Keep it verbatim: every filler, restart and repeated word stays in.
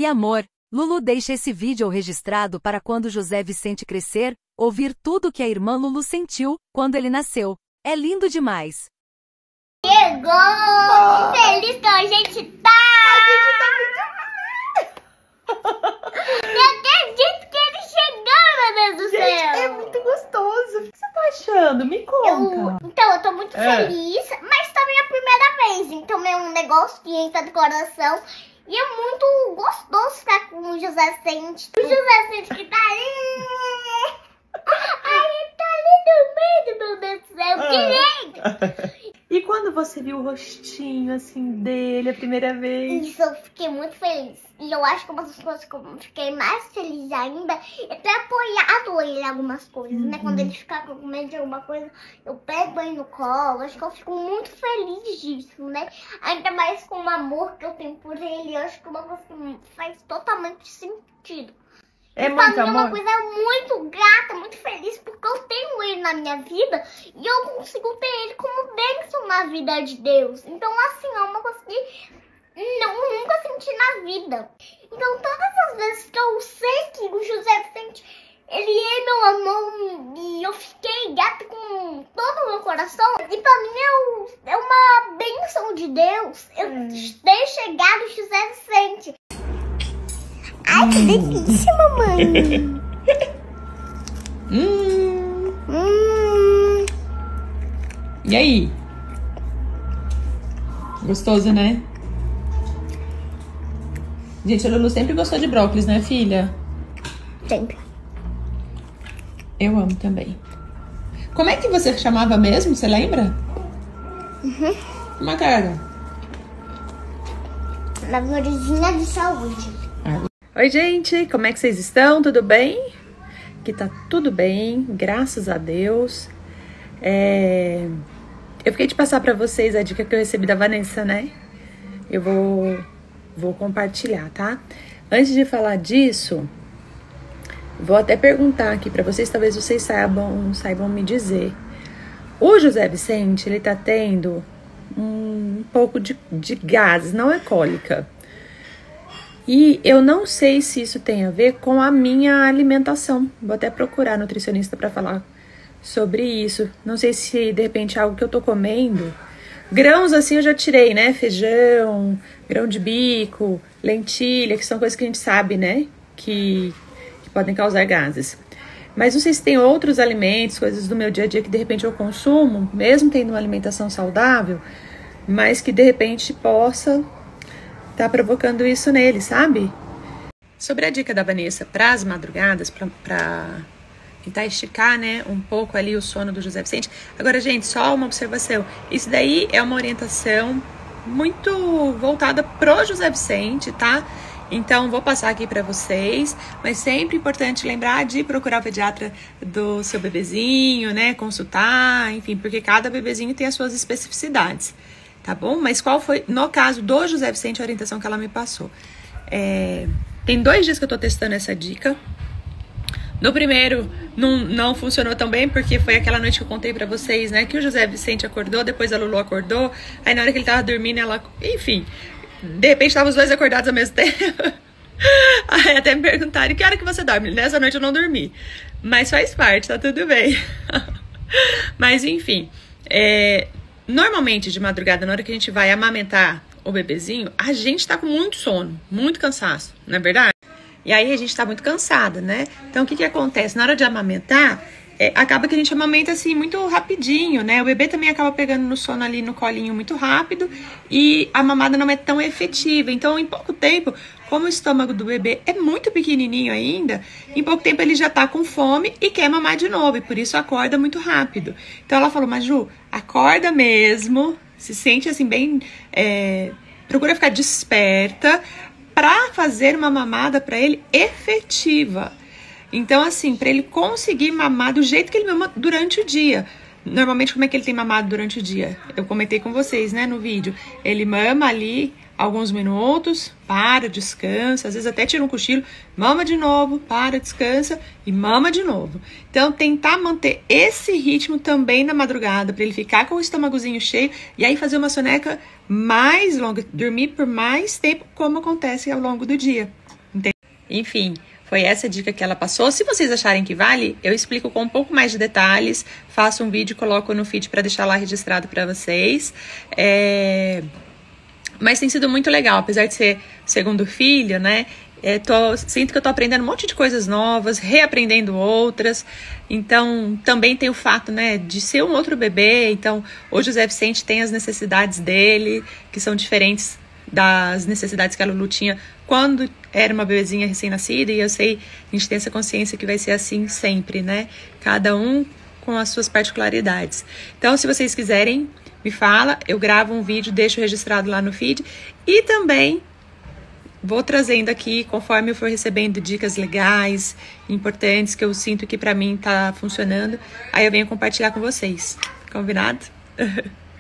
Que amor! Lulu deixa esse vídeo registrado para quando José Vicente crescer, ouvir tudo que a irmã Lulu sentiu quando ele nasceu. É lindo demais. Chegou! Ah. Que feliz que a gente tá! Eu acredito que ele chegou, meu Deus do Gente, céu! é muito gostoso. O que você tá achando? Me conta. Eu, então, eu tô muito É. feliz, mas também é a primeira vez. Então é um negócio que entra no coração. E é muito gostoso ficar com o José Vicente. O José Vicente que tá ali. Ai, ele tá ali no meio, meu Deus do céu. Que lindo! E quando você viu o rostinho assim dele a primeira vez? Isso, eu fiquei muito feliz. E eu acho que uma das coisas que eu fiquei mais feliz ainda é ter apoiado ele em algumas coisas, Uhum. né? Quando ele ficar com medo de alguma coisa, eu pego ele no colo. Acho que eu fico muito feliz disso, né? Ainda mais com o amor que eu tenho por ele. Eu acho que uma coisa que faz totalmente sentido. É E muito pra mim é uma amor? coisa muito grata, muito feliz, porque eu tenho ele na minha vida e eu consigo ter ele como bênção na vida de Deus. Então, assim, é uma coisa que não, nunca senti na vida. Então, todas as vezes que eu sei que o José Vicente, ele é meu amor e eu fiquei gata com todo o meu coração, e pra mim é, o, é uma bênção de Deus eu Hum. ter chegado o José Vicente. Ai, que delícia, mamãe. Hum. Hum. E aí? Gostoso, né? Gente, a Lulu sempre gostou de brócolis, né, filha? Sempre. Eu amo também. Como é que você chamava mesmo? Você lembra? Uhum. Uma cara. Na florzinha de saúde. Oi, gente, como é que vocês estão? Tudo bem? Aqui tá tudo bem, graças a Deus. É... Eu fiquei de passar pra vocês a dica que eu recebi da Vanessa, né? Eu vou, vou compartilhar, tá? Antes de falar disso, vou até perguntar aqui pra vocês, talvez vocês saibam, saibam me dizer. O José Vicente, ele tá tendo um pouco de, de gases, não é cólica. E eu não sei se isso tem a ver com a minha alimentação. Vou até procurar nutricionista para falar sobre isso. Não sei se de repente é algo que eu tô comendo. Grãos assim eu já tirei, né? Feijão, grão de bico, lentilha, que são coisas que a gente sabe, né? Que, que podem causar gases. Mas não sei se tem outros alimentos, coisas do meu dia a dia que de repente eu consumo, mesmo tendo uma alimentação saudável, mas que de repente possa tá provocando isso nele, sabe? Sobre a dica da Vanessa para as madrugadas, para tentar esticar, né, um pouco ali o sono do José Vicente. Agora, gente, só uma observação. Isso daí é uma orientação muito voltada pro José Vicente, tá? Então, vou passar aqui para vocês, mas sempre importante lembrar de procurar o pediatra do seu bebezinho, né, consultar, enfim, porque cada bebezinho tem as suas especificidades. Tá bom? Mas qual foi, no caso do José Vicente, a orientação que ela me passou? É, tem dois dias que eu tô testando essa dica. No primeiro, não, não funcionou tão bem, porque foi aquela noite que eu contei pra vocês, né? Que o José Vicente acordou, depois a Lulu acordou. Aí na hora que ele tava dormindo, ela... Enfim, de repente estavam os dois acordados ao mesmo tempo. Aí até me perguntaram, que hora que você dorme? Nessa noite eu não dormi. Mas faz parte, tá tudo bem. Mas enfim, é... Normalmente, de madrugada, na hora que a gente vai amamentar o bebezinho, a gente tá com muito sono, muito cansaço, não é verdade? E aí a gente tá muito cansada, né? Então, o que que acontece? Na hora de amamentar, é, acaba que a gente amamenta assim muito rapidinho, né? O bebê também acaba pegando no sono ali no colinho muito rápido e a mamada não é tão efetiva. Então, em pouco tempo, como o estômago do bebê é muito pequenininho ainda, em pouco tempo ele já tá com fome e quer mamar de novo, e por isso acorda muito rápido. Então ela falou, mas Ju, acorda mesmo, se sente assim bem, é, procura ficar desperta pra fazer uma mamada pra ele efetiva. Então assim, pra ele conseguir mamar do jeito que ele mama durante o dia. Normalmente como é que ele tem mamado durante o dia? Eu comentei com vocês, né, no vídeo. Ele mama ali alguns minutos, para, descansa, às vezes até tira um cochilo, mama de novo, para, descansa e mama de novo. Então, tentar manter esse ritmo também na madrugada, para ele ficar com o estômagozinho cheio e aí fazer uma soneca mais longa, dormir por mais tempo, como acontece ao longo do dia. Entende? Enfim, foi essa a dica que ela passou. Se vocês acharem que vale, eu explico com um pouco mais de detalhes, faço um vídeo, coloco no feed para deixar lá registrado para vocês. É... Mas tem sido muito legal, apesar de ser segundo filho, né? É, tô, sinto que eu tô aprendendo um monte de coisas novas, reaprendendo outras. Então, também tem o fato, né, de ser um outro bebê. Então, hoje o José Vicente tem as necessidades dele, que são diferentes das necessidades que a Lulu tinha quando era uma bebezinha recém-nascida. E eu sei, a gente tem essa consciência que vai ser assim sempre, né? Cada um com as suas particularidades. Então, se vocês quiserem, me fala, eu gravo um vídeo, deixo registrado lá no feed. E também vou trazendo aqui, conforme eu for recebendo dicas legais, importantes, que eu sinto que pra mim tá funcionando, aí eu venho compartilhar com vocês. Combinado?